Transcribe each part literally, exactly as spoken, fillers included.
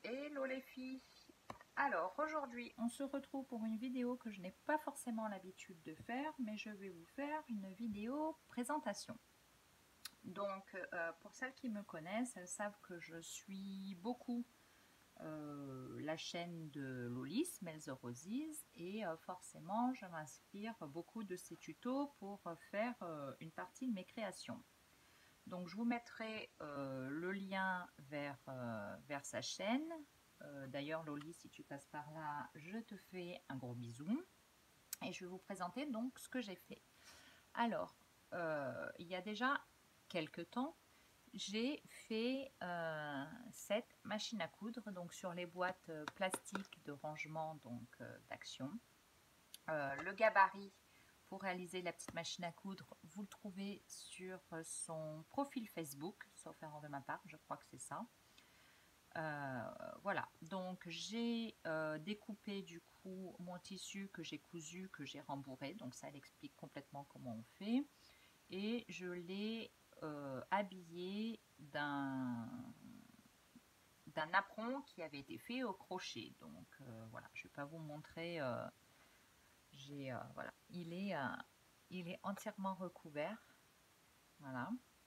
Hello les filles. Alors aujourd'hui on se retrouve pour une vidéo que je n'ai pas forcément l'habitude de faire, mais je vais vous faire une vidéo présentation. Donc euh, pour celles qui me connaissent, elles savent que je suis beaucoup euh, la chaîne de Loli, Smells the Roses, et euh, forcément je m'inspire beaucoup de ses tutos pour faire euh, une partie de mes créations. Donc je vous mettrai euh, le lien vers, euh, vers sa chaîne. Euh, D'ailleurs Loli, si tu passes par là, je te fais un gros bisou. Et je vais vous présenter donc ce que j'ai fait. Alors, euh, il y a déjà quelques temps, j'ai fait euh, cette machine à coudre donc sur les boîtes plastiques de rangement donc euh, d'Action. Euh, le gabarit pour réaliser la petite machine à coudre, vous le trouvez sur son profil Facebook, sauf erreur de ma part, je crois que c'est ça. Euh, voilà, donc j'ai euh, découpé du coup mon tissu que j'ai cousu, que j'ai rembourré, donc ça elle explique complètement comment on fait, et je l'ai euh, habillé d'un d'un apron qui avait été fait au crochet. Donc euh, voilà, je ne vais pas vous montrer. Euh, j'ai euh, voilà, il est euh, il est entièrement recouvert. Voilà.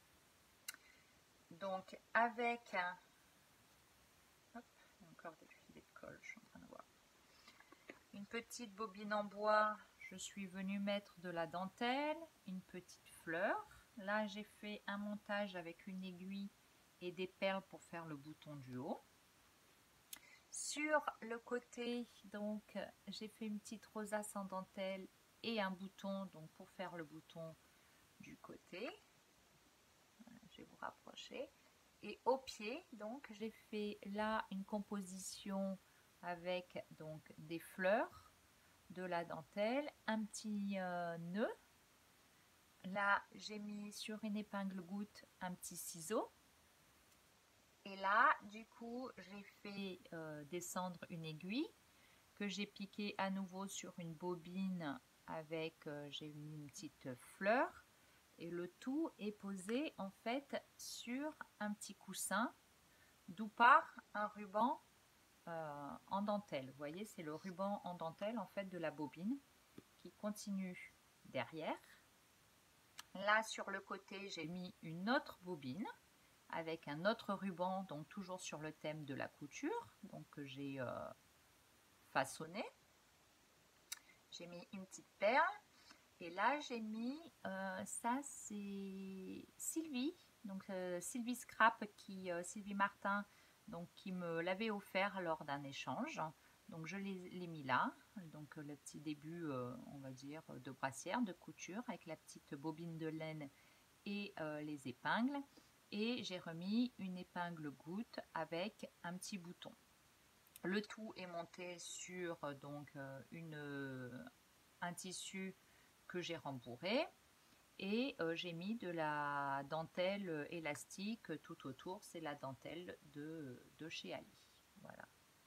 Donc avec un, hop, encore des filets de colle, je suis en train de voir. Une petite bobine en bois, je suis venue mettre de la dentelle, une petite fleur. Là, j'ai fait un montage avec une aiguille et des perles pour faire le bouton du haut. Sur le côté, donc, j'ai fait une petite rosace en dentelle et un bouton, donc pour faire le bouton du côté. Je vais vous rapprocher. Et au pied, donc, j'ai fait là une composition avec donc des fleurs, de la dentelle, un petit euh, nœud. Là, j'ai mis sur une épingle goutte un petit ciseau. Et là, du coup, j'ai fait euh, descendre une aiguille que j'ai piquée à nouveau sur une bobine avec, euh, j'ai mis une petite fleur. Et le tout est posé en fait sur un petit coussin, d'où part un ruban euh, en dentelle. Vous voyez, c'est le ruban en dentelle en fait de la bobine qui continue derrière. Là sur le côté, j'ai mis une autre bobine avec un autre ruban, donc toujours sur le thème de la couture, donc que j'ai euh, façonné. J'ai mis une petite perle. Et là, j'ai mis, euh, ça c'est Sylvie, donc euh, Sylvie Scrap, qui, euh, Sylvie Martin, donc qui me l'avait offert lors d'un échange. Donc je l'ai mis là, donc le petit début, euh, on va dire, de brassière, de couture, avec la petite bobine de laine et euh, les épingles. Et j'ai remis une épingle goutte avec un petit bouton. Le tout est monté sur donc une, un tissu que j'ai rembourré et euh, j'ai mis de la dentelle élastique tout autour. C'est la dentelle de, de chez Ali. Voilà.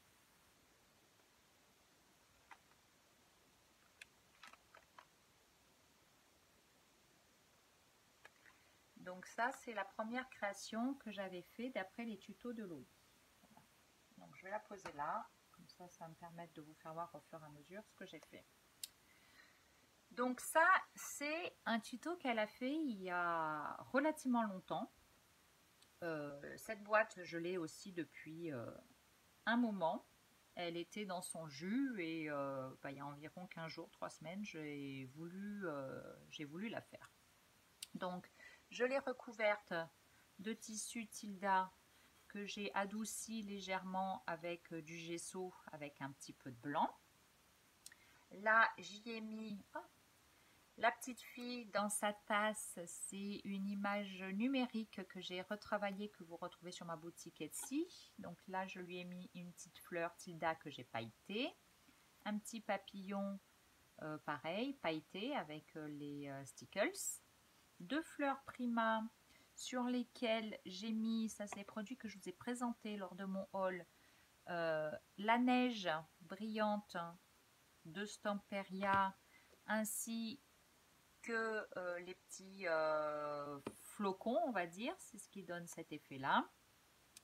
Donc ça, c'est la première création que j'avais fait d'après les tutos de Loli. Voilà. Donc je vais la poser là, comme ça, ça va me permettre de vous faire voir au fur et à mesure ce que j'ai fait. Donc ça, c'est un tuto qu'elle a fait il y a relativement longtemps. Euh, cette boîte, je l'ai aussi depuis euh, un moment. Elle était dans son jus et euh, bah, il y a environ quinze jours, trois semaines, j'ai voulu, euh, j'ai voulu la faire. Donc, je l'ai recouverte de tissu Tilda que j'ai adouci légèrement avec du gesso, avec un petit peu de blanc. Là, j'y ai mis oh, la petite fille dans sa tasse. C'est une image numérique que j'ai retravaillée, que vous retrouvez sur ma boutique Etsy. Donc là, je lui ai mis une petite fleur Tilda que j'ai pailletée. Un petit papillon, euh, pareil, pailleté avec euh, les euh, stickles. Deux fleurs Prima sur lesquelles j'ai mis, ça c'est les produits que je vous ai présentés lors de mon haul, euh, la neige brillante de Stamperia, ainsi que euh, les petits euh, flocons, on va dire, c'est ce qui donne cet effet là.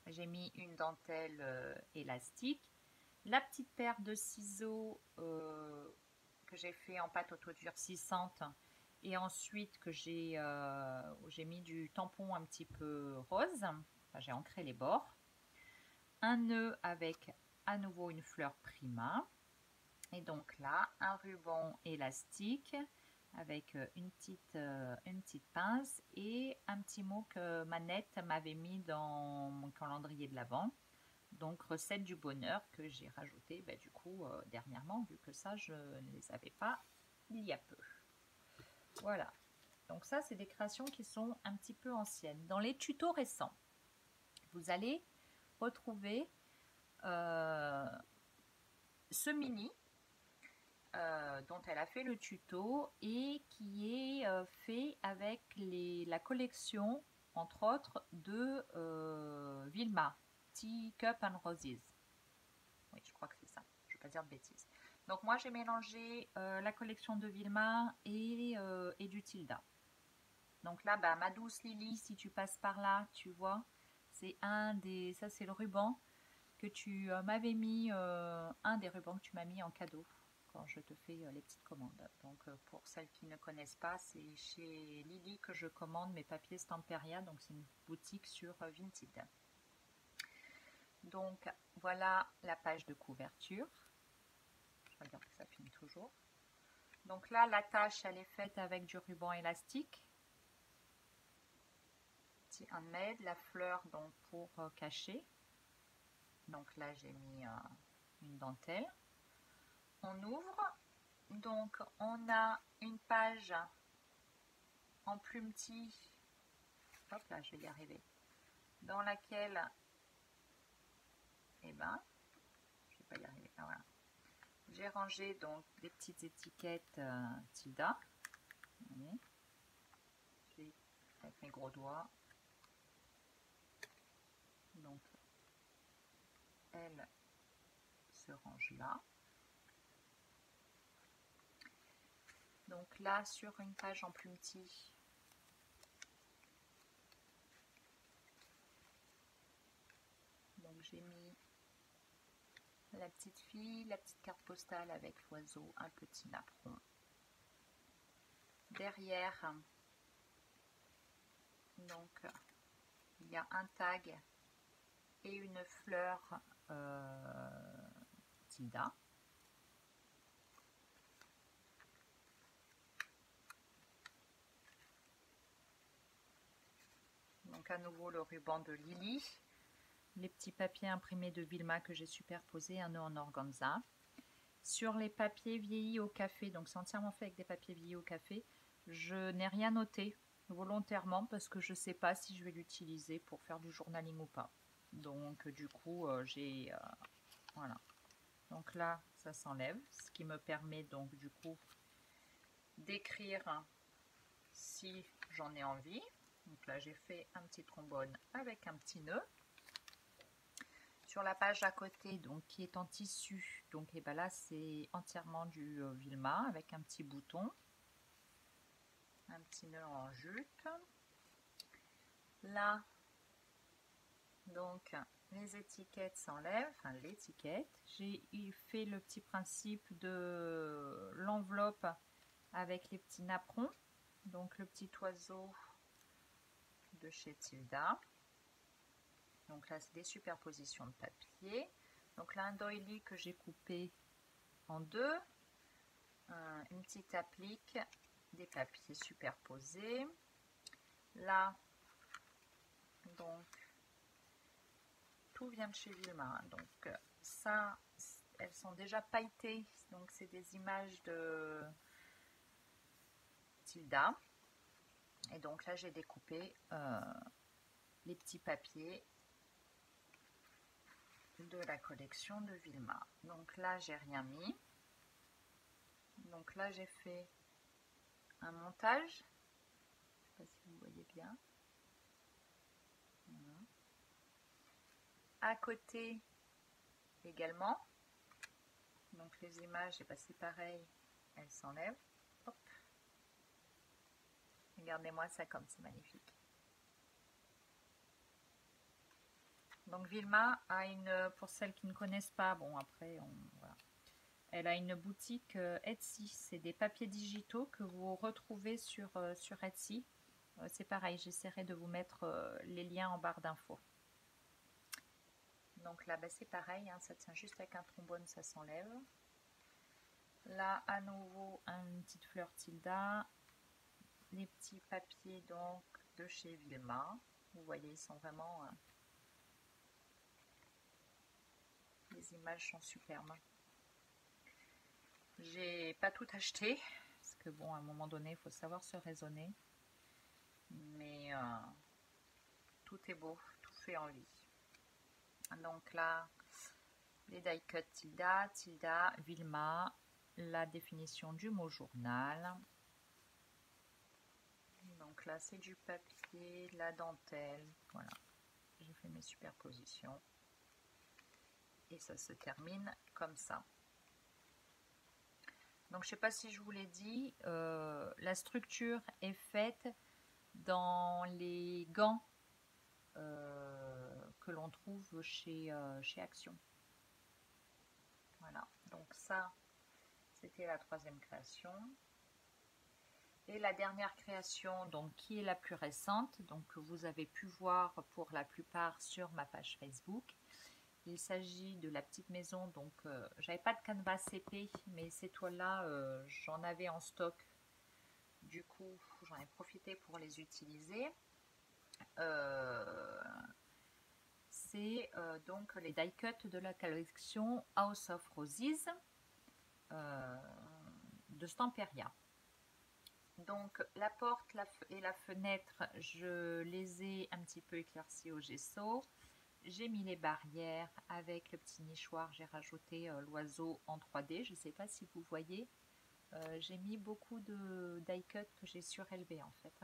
j'ai mis une dentelle euh, élastique, la petite paire de ciseaux euh, que j'ai fait en pâte autodurcissante et ensuite que j'ai euh, j'ai mis du tampon un petit peu rose, enfin, j'ai ancré les bords, un nœud avec à nouveau une fleur Prima, et donc là un ruban élastique avec une petite, euh, une petite pince et un petit mot que Manette m'avait mis dans mon calendrier de l'Avent. Donc recette du bonheur que j'ai rajouté bah, du coup euh, dernièrement, vu que ça je ne les avais pas il y a peu. Voilà, donc ça c'est des créations qui sont un petit peu anciennes. Dans les tutos récents, vous allez retrouver euh, ce mini Euh, dont elle a fait le tuto et qui est euh, fait avec les, la collection, entre autres, de euh, Vilma, Tea Cup and Roses. Oui, je crois que c'est ça, je ne vais pas dire de bêtises. Donc moi, j'ai mélangé euh, la collection de Vilma et, euh, et du Tilda. Donc là, bah, ma douce Lily, si tu passes par là, tu vois, c'est un des... Ça, c'est le ruban que tu euh, m'avais mis, euh, un des rubans que tu m'as mis en cadeau quand je te fais euh, les petites commandes. Donc euh, pour celles qui ne connaissent pas, c'est chez Lily que je commande mes papiers Stamperia, donc c'est une boutique sur euh, Vinted. Donc voilà la page de couverture. Je regarde que ça finit toujours. Donc là, la tâche, elle est faite avec du ruban élastique. Petit handmade, la fleur donc pour euh, cacher. Donc là, j'ai mis euh, une dentelle. On ouvre. Donc, on a une page en plumetis, hop là, je vais y arriver, dans laquelle, eh ben, je vais pas y arriver, ah, voilà. J'ai rangé donc des petites étiquettes euh, Tilda, voyez, je vais avec mes gros doigts, donc, elle se range là. Donc là, sur une page en plumetis, donc j'ai mis la petite fille, la petite carte postale avec l'oiseau, un petit napperon. Derrière, donc, il y a un tag et une fleur euh, Tilda. Donc à nouveau le ruban de Lily, les petits papiers imprimés de Vilma que j'ai superposés, un nœud en organza. Sur les papiers vieillis au café, donc c'est entièrement fait avec des papiers vieillis au café, je n'ai rien noté volontairement parce que je ne sais pas si je vais l'utiliser pour faire du journaling ou pas. Donc du coup euh, j'ai euh, voilà. Donc là ça s'enlève, ce qui me permet donc du coup d'écrire si j'en ai envie. Donc là j'ai fait un petit trombone avec un petit nœud. Sur la page à côté, donc qui est en tissu, donc et ben là c'est entièrement du euh, Vilma avec un petit bouton, un petit nœud en jute. Là donc les étiquettes s'enlèvent, enfin l'étiquette. J'ai fait le petit principe de l'enveloppe avec les petits napperons, donc le petit oiseau de chez Tilda. Donc là c'est des superpositions de papier. Donc là un doily que j'ai coupé en deux, euh, une petite applique, des papiers superposés. Là donc tout vient de chez Vilma, donc ça elles sont déjà pailletées, donc c'est des images de Tilda. Et donc là j'ai découpé euh, les petits papiers de la collection de Vilma. Donc là j'ai rien mis, donc là j'ai fait un montage, je ne sais pas si vous voyez bien. Voilà. À côté également, donc les images, et ben c'est pareil, elles s'enlèvent. Regardez-moi ça comme c'est magnifique. Donc Vilma a une, pour celles qui ne connaissent pas, bon après, on, voilà. Elle a une boutique euh, Etsy. C'est des papiers digitaux que vous retrouvez sur, euh, sur Etsy. Euh, c'est pareil, j'essaierai de vous mettre euh, les liens en barre d'infos. Donc là, bah, c'est pareil, hein, ça tient juste avec un trombone, ça s'enlève. Là, à nouveau, une petite fleur Tilda. Les petits papiers donc de chez Vilma. Vous voyez, ils sont vraiment... Euh, les images sont superbes. J'ai pas tout acheté, parce que bon, à un moment donné, il faut savoir se raisonner. Mais euh, tout est beau, tout fait en lit. Donc là, les die cut Tilda, Tilda, Vilma, la définition du mot journal. Donc là, c'est du papier, de la dentelle. Voilà, j'ai fait mes superpositions. Et ça se termine comme ça. Donc, je ne sais pas si je vous l'ai dit, euh, la structure est faite dans les gants euh, que l'on trouve chez, euh, chez Action. Voilà, donc ça, c'était la troisième création. Et la dernière création, donc qui est la plus récente, donc que vous avez pu voir pour la plupart sur ma page Facebook. Il s'agit de la petite maison, donc euh, j'avais pas de canevas C P, mais ces toiles-là, euh, j'en avais en stock. Du coup, j'en ai profité pour les utiliser. Euh, C'est euh, donc les die cut de la collection House of Roses euh, de Stamperia. Donc la porte la et la fenêtre, je les ai un petit peu éclaircies au gesso. J'ai mis les barrières avec le petit nichoir, j'ai rajouté euh, l'oiseau en trois D, je ne sais pas si vous voyez. Euh, j'ai mis beaucoup de die cut que j'ai surélevé en fait.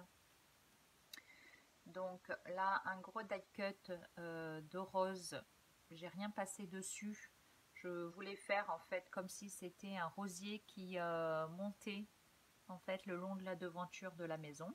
Donc là, un gros die cut euh, de rose, j'ai rien passé dessus. Je voulais faire en fait comme si c'était un rosier qui euh, montait en fait le long de la devanture de la maison.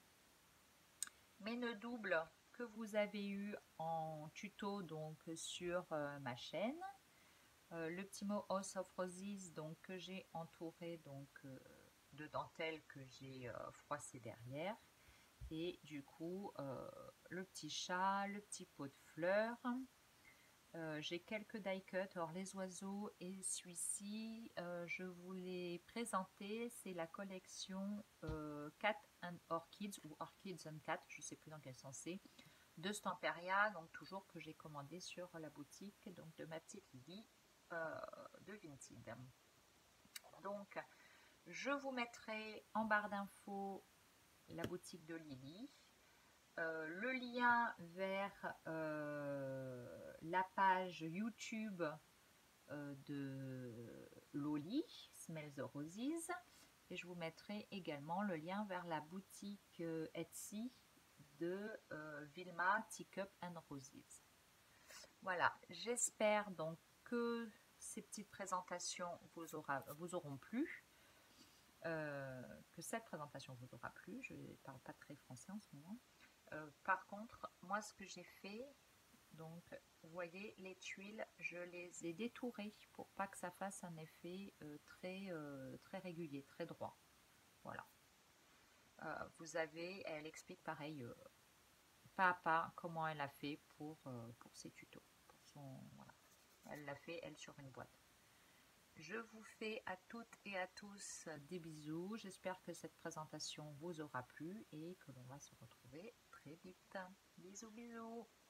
Mes nœuds doubles que vous avez eu en tuto donc sur euh, ma chaîne. Euh, le petit mot House of Roses donc que j'ai entouré donc euh, de dentelle que j'ai euh, froissé derrière. Et du coup, euh, le petit chat, le petit pot de fleurs. Euh, j'ai quelques die cut. Alors, les oiseaux et celui-ci, euh, je vous l'ai présenté. C'est la collection euh, Cat and Orchids ou Orchids and Cat, je ne sais plus dans quel sens c'est, de Stamperia. Donc, toujours que j'ai commandé sur la boutique donc de ma petite Lily euh, de Vinted. Donc, je vous mettrai en barre d'infos la boutique de Lily, euh, le lien vers euh, la page YouTube euh, de Loli, Smell the Roses, et je vous mettrai également le lien vers la boutique euh, Etsy de euh, Vilma Teacup and Roses. Voilà, j'espère donc que ces petites présentations vous, aura, vous auront plu. Euh, que cette présentation vous aura plu. Je ne parle pas très français en ce moment. Euh, par contre, moi ce que j'ai fait, donc vous voyez les tuiles, je les ai détourées pour pas que ça fasse un effet euh, très, euh, très régulier, très droit. Voilà. Euh, vous avez, elle explique pareil, euh, pas à pas, comment elle a fait pour, euh, pour ses tutos. Pour son, voilà. Elle l'a fait, elle, sur une boîte. Je vous fais à toutes et à tous des bisous. J'espère que cette présentation vous aura plu et que l'on va se retrouver très vite. Bisous, bisous.